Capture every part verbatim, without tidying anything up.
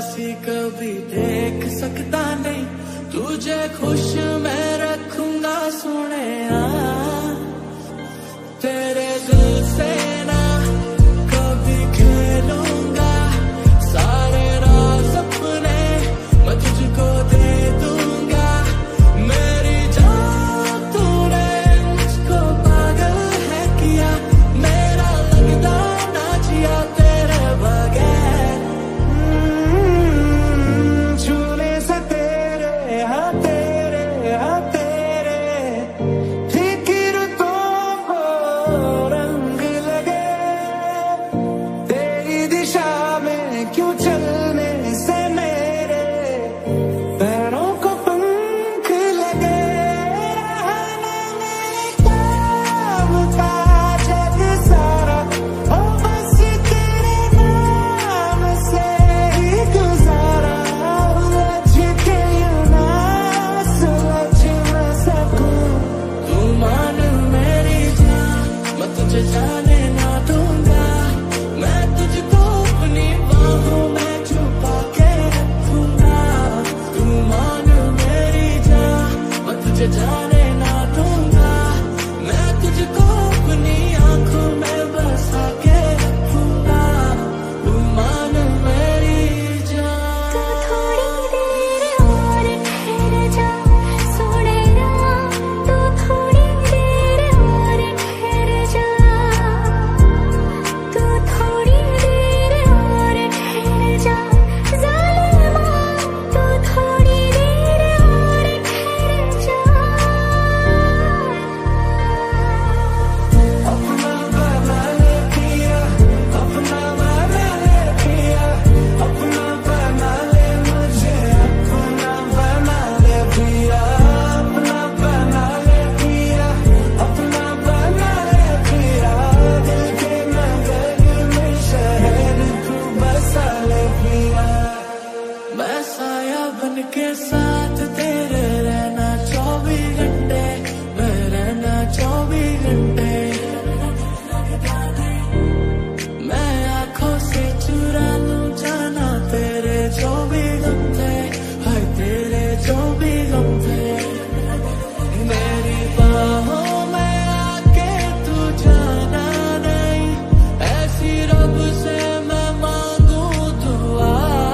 उदासी कभी देख सकता नहीं, तुझे खुश मैं रखूंगा सोने। तेरे दिल से ना कभी खेलूंगा, सारे राज अपने मैं तुझको दे दूंगा। मेरी जान तूने मुझको पागल है किया, मेरा लगता ना जिया तेरे बगैर। छूने से तेरे हाँ तेरे हाँ तेरे फीकी रुतों को रंग लगे, तेरी दिशा में क्यों चलने से मेरे पैरों को पंख लगे। रहने मेरे काम का जग सारा हो बस तेरे नाम से ही गुजारा। उलझ के यूं ना सुलझ न सकूं, तू मान मेरी जान मैं तुझे जाने ना दूंगा। मैं तुझको अपनी बाहों में छुपा के रखूंगा। तू मान मेरी जान मैं तुझे जाने ना दूंगा। मैं तुझको अपनी आंखों में बसा के रखूंगा। तू मान मेरी जान। तू थोड़ी देर और ठहर जा सोने ना, तू थोड़ी देर और ठहर जा, तू थोड़ी देर और ठहर जा ज़ालिमा, तू थोड़ी देर और ठहर जा। अपना बना ले पिया, अपना बना ले पिया, अपना बना ले मुझे, अपना बना ले पिया, अपना बना ले पिया, अपना बना ले पिया। दिल के नगर में शहर तू बसा ले पिया। मैं साया बन के साथ तेरे रहना चौबीस घंटे, मैं रहना चौबीस घंटे। मैं आंखों से चुरा लूं जाना तेरे जो भी गम थे, हाय तेरे जो भी गम थे। मेरी बाहों में आके तू जाना नहीं, ऐसी रब से मैं मांगू दुआ।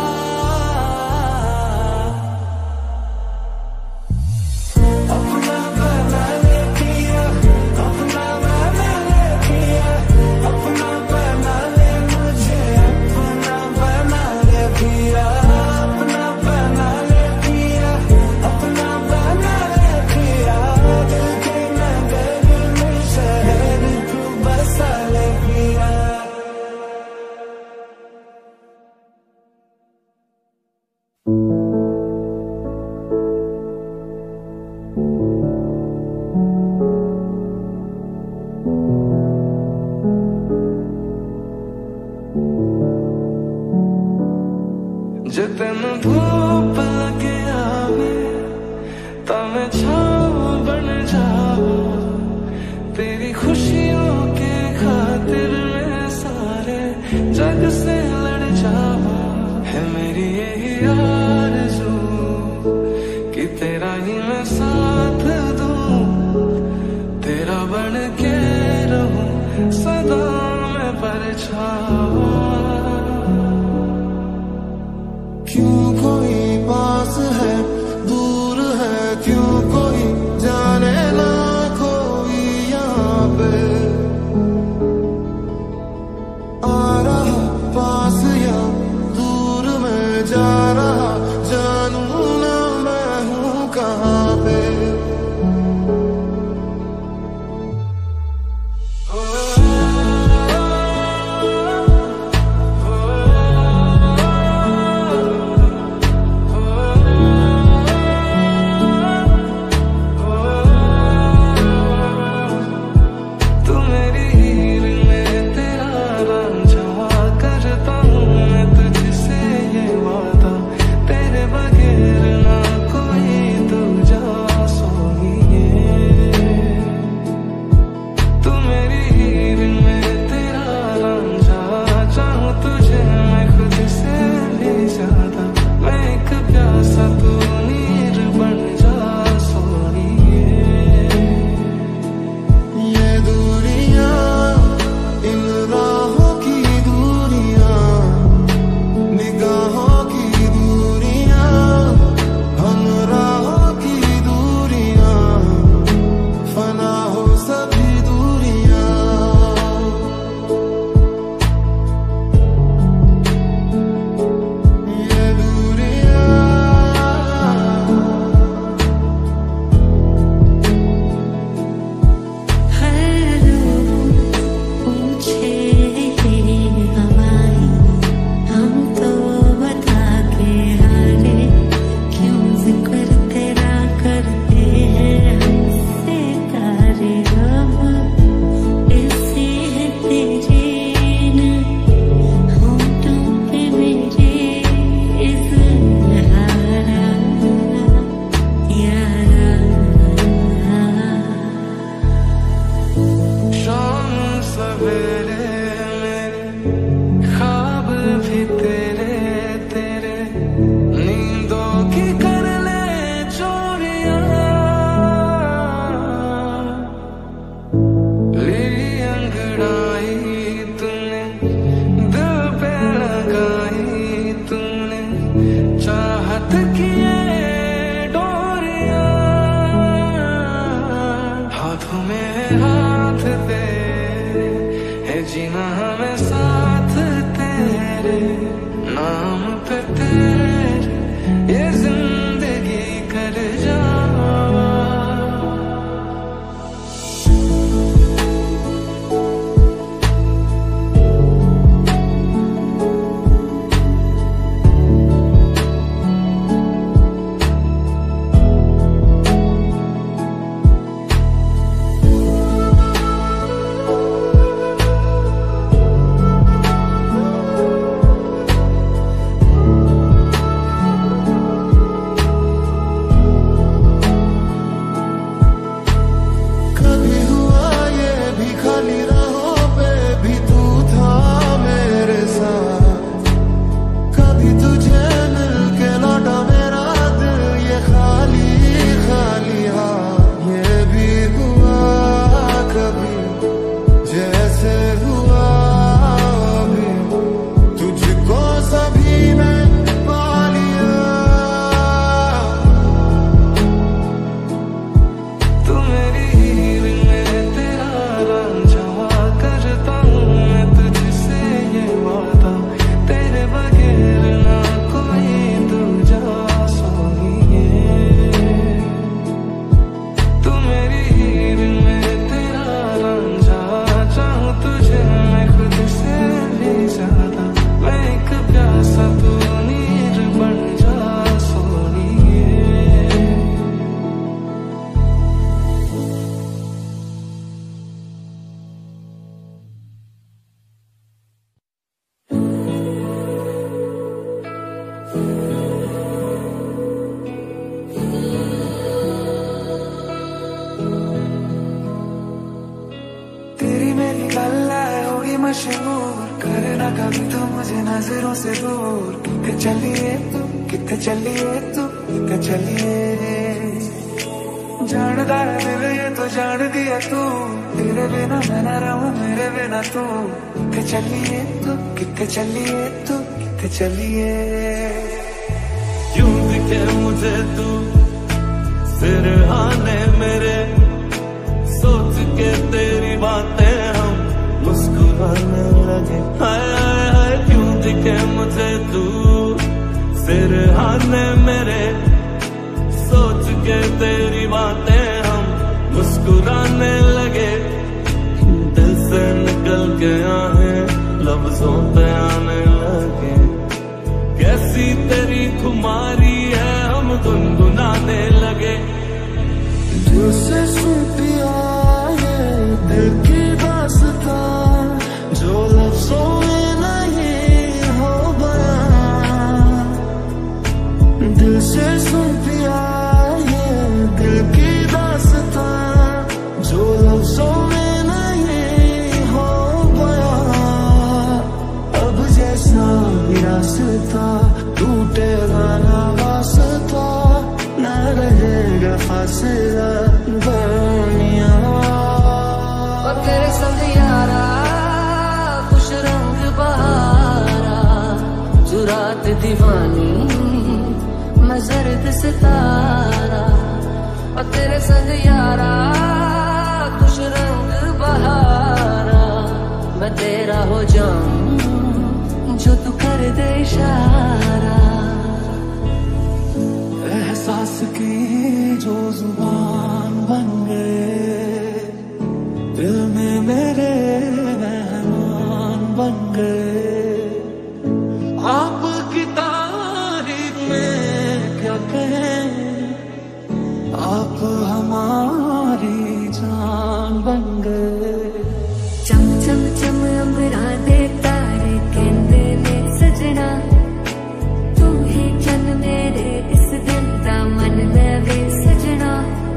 अपना बना ले पिया, अपना बना ले पिया, अपना बना ले मुझे, अपना बना ले पिया, अपना बना ले पिया, अपना बना ले पिया। दिल के नगर में शहर तू बसा ले पिया। जे तेन धूप लगे आवे तां मैं छाव बन जावा, तेरी खुशियों के खातिर मैं सारे जग से लड़ जावा। है मेरी यही आरज़ू कि तेरा ही मैं साथ दूं, तेरा बन के रहूं सदा मैं परछावा। क्यों कोई पास है दूर है, क्यों कोई जाने ना कोई यहाँ पे। आ रहा पास या दूर में जा रहा, जानू ना मैं हूँ कहाँ पे। ओ, नजरों से दूर कितने चलिए तू कितने चलिए तू कितने चलिए जानदा है दिल ये तो जान दिया तू तेरे बिना मैं ना रहूं मेरे बिना तू कितने चलिए तू कितने चलिए तू कितने चलिए क्यों दिखे मुझे तू सिरहाने मेरे सोच के तेरी बातें हम मुस्कुराने लगे हाय हाय हाय क्यों दिखे मुझे तू सिरहाने मेरे सोच के तेरी बातें हम मुस्कुराने लगे दिल से निकल के आए लफ्जों पे आने लगे कैसी तेरी खुमारी है हम गुनगुनाने लगे दिल से सुन पिया ये दिल की दास्तां जो लफ्जों में नहीं हो बयां दिल से सुन पिया ये दिल की दास्तां जो लफ्जों में नहीं हो बयां अब जैसा रास्ता टूटेगा ना वास्ता ना रहेगा फासला दुनिया और तेरे संग यारा खुश रंग बहारा तू रात दीवानी मैं जर्द सितारा और तेरे संग यारा खुश रंग बहारा मैं तेरा हो जाऊं जो तू कर दे इशारा एहसास की जो जुबान बन गए दिल में मेरे मेहमान बन गए आपकी तारीफ में क्या कहें आप हमारी जान बन गए चम चम चम अंबरा दे तारे कहंदे ने सजना तू ही चन मेरे इस दिन दा मन लगे सजना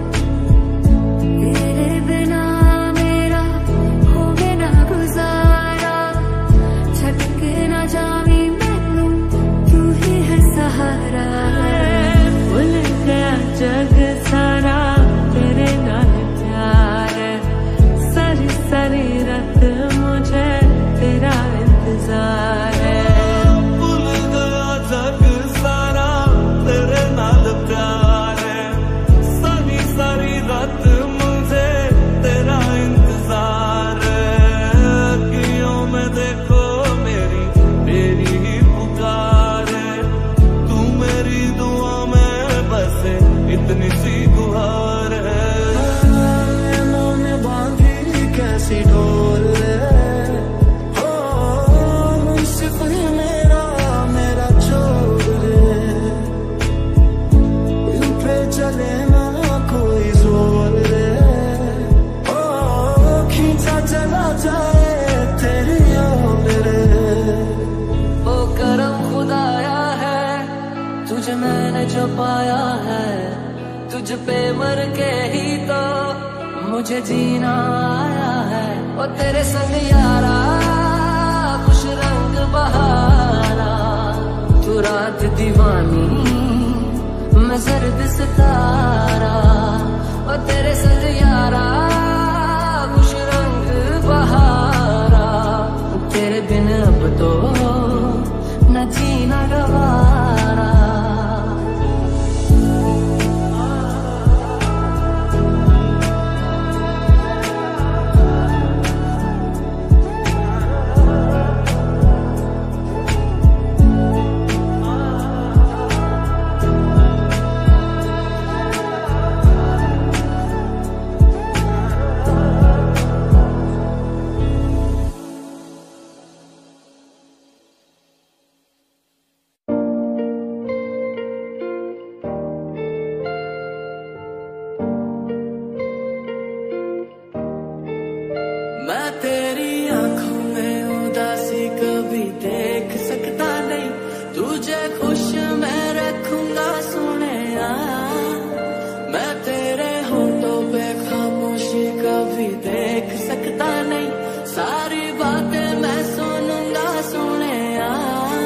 तेरे बिना मेरा होवे ना गुजारा छट के ना जावी मैनू तू ही है सहारा भूल गया जग सारा तेरे नाल प्यार है सारी सारी रात मुझे तेरा इंतजार है भूल गया जग सारा तेरे नाल प्यार है सारी सारी रात मुझे तेरा इंतजार है अखियों में देखो मेरी तेरी ही पुकार है तू मेरी दुआ में बसे इतनी सी गुहार है बांधी कैसी ढोल हो सिर्फ मेरा मेरा छोड़ इन पे चले ना कोई जोर ओ खींचा चला जाए तेरी ओर ओ करम खुदाया है तुझे मैंने जो पाया है तुझ पे मर के ही तो मुझे जीना आया है और तेरे संग यारा खुश रंग बहारा तू रात दीवानी मैं जर्द सितारा और तेरे संग यारा खुश रंग बहारा तेरे बिन अब तो न जीना गवारा मैं तेरी आंखों में उदासी कभी देख सकता नहीं तुझे खुश मैं रखूंगा सोने मैं तेरे होठों पे खामोशी कभी देख सकता नहीं सारी बातें मैं सुनूंगा सोने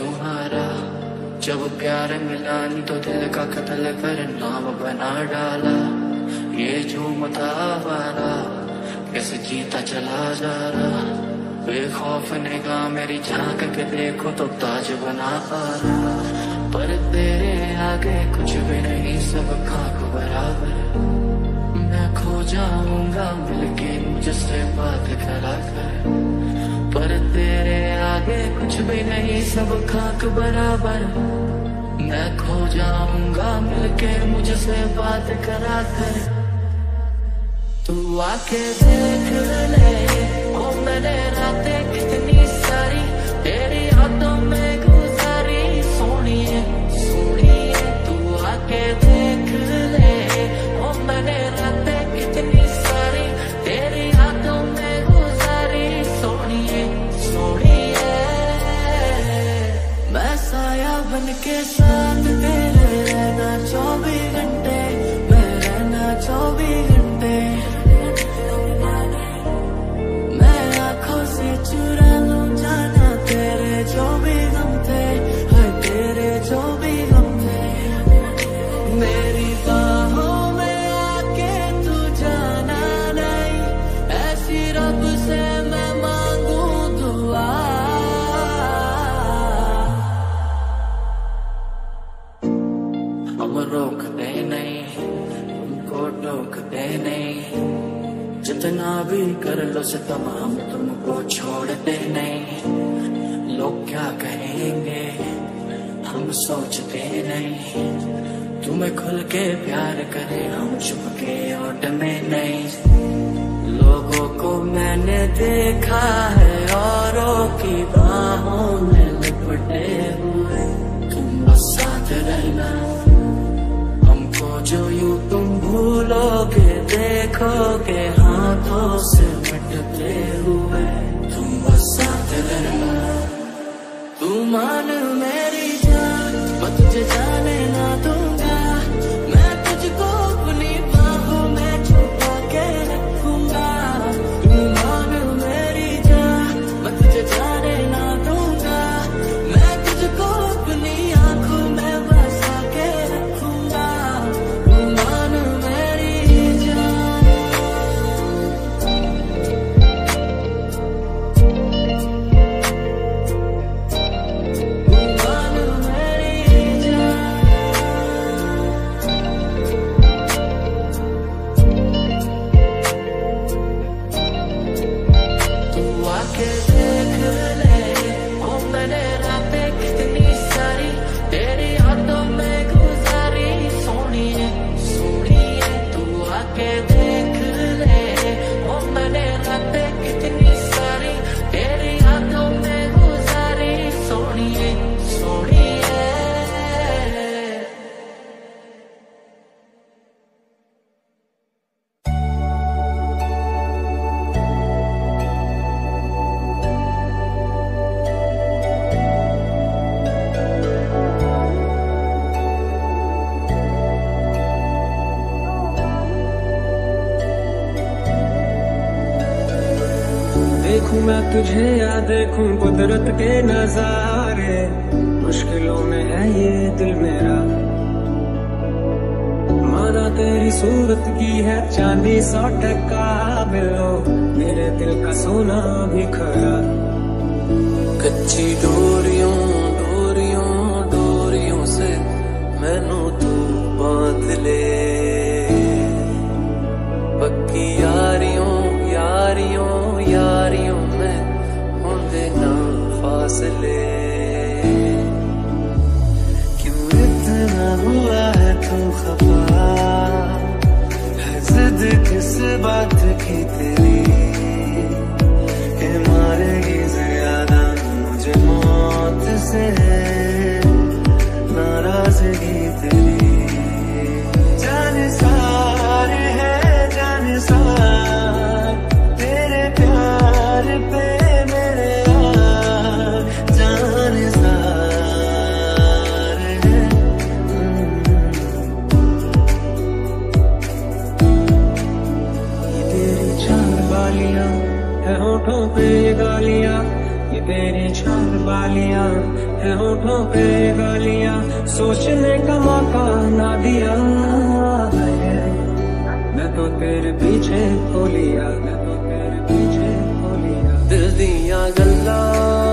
तुम्हारा। जब प्यार मिला नहीं तो दिल का कत्ल कर नाम बना डाला। ये झूमता वाला कैसे जीता चला जा रहा। बेखौफ निगाह मेरी झांक के देखो तो ताज बना पा रहा। पर तेरे आगे कुछ भी नहीं, सब खाक बराबर। मैं खो जाऊंगा मिलके मुझसे बात करा कर। पर तेरे आगे कुछ भी नहीं, सब खाक बराबर। मैं खो जाऊंगा मिलके मुझसे बात करा कर। तू आके देख ले ओ मैंने रातें कितनी सारी तेरी यादों में गुजारी। सोनिए सोनिए तू आके देख ले ओ मैंने रातें कितनी सारी तेरी यादों में गुजारी। सोनिए सोनिए मैं साया बन के साथ तेरे रहना चौबीस घंटे। मैं रहना चौबीस घंटे। मैं आंखों से चुरा लूं जाना तेरे जो भी गम थे। हर तेरे जो भी गम थे। मेरी बाहों में आके तू जाना नहीं, ऐसी रब से मैं मांगू दुआ। हम रोकते नहीं, उनको टोकते नहीं। जितना भी कर लो सितम हम तुमको छोड़ते नहीं। लोग क्या कहेंगे हम सोचते नहीं। तुम्हें खुल के प्यार करें हम चुप के ओट में नहीं। लोगों को मैंने देखा है औरों की बाहों में लिपटे हुए। तुम बस साथ रहना हमको जो यूं तुम भूलोगे देखोगे हाथों से मिटते हुए। तुम बस साथ रहना। तू मान मेरी जान मैं तुझे जाने ना दूंगा। मैं तुझको अपनी बाहों में छुपा के रखूंगा। तू मान मेरी जान मैं तुझे जाने ना दूंगा। मैं तुझको अपनी आंखों में बसा के रखूंगा। तू मान मेरी जान। तू मान मेरी जान। तू आके देख ले ओ मैंने रातें कितनी सारी तेरी यादों में गुजारी। सोनिए सोनिए तू आके देख ले ओ मैंने रातें कितनी सारी तेरी यादों में गुजारी। सोनिए सोनिए देखूं मैं तुझे या देखूं कुदरत के नजारे। मुश्किलों में है ये दिल मेरा। माना तेरी सूरत की है चांदी सौ टका बिलो। मेरे दिल का सोना भी खरा। कच्ची डोरियों डोरियों डोरियों से मैनू तू बांध ले। पक्की यारियों यारियों यारियों में होंदे ना फासले। क्यों इतना हुआ है तू खफा। है जिद किस बात की तेरी के मारेगी ज्यादा मुझे मौत से। नाराजगी तेरी जान सारे है जान सार तेरे प्यार पे मेरे यार जान सार है। ये तेरी चांद बालियां है होठों पे गालियां। ये तेरी चांद बालियां है होठों होठों पे गालियां, सोचने का मौका ना दिया। मैं तो तेरे पीछे हो लिया, मैं तो तेरे पीछे हो लिया। दिल दियां गल्लां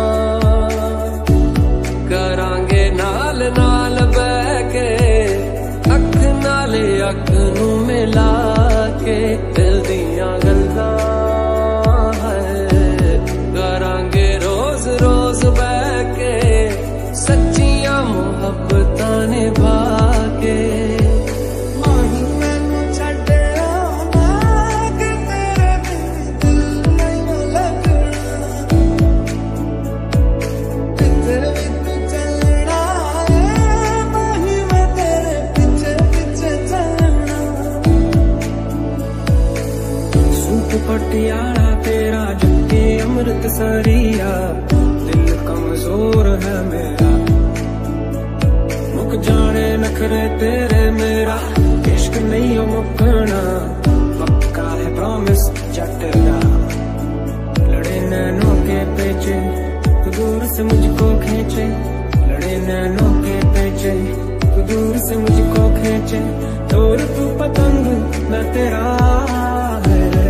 करांगे नाल नाल बह के, अख नाले अख नू मिला के। दिल दियां गल्लां करांगे रोज रोज बह के, सच्चियां मुहब्बतां निभा के। पटियाला तेरा जुत्ती अमृत सरिया, दिल कमजोर है मेरा। मुक जाने नखरे तेरे मेरा, इश्क नहीं हो मुकना, पक्का है प्रॉमिस जट का। लड़े नैनों के पेचे तू दूर से मुझको खींचे, लड़े नैनों के पेचे तू दूर से मुझको खींचे। तोर तू पतंग मैं तेरा है।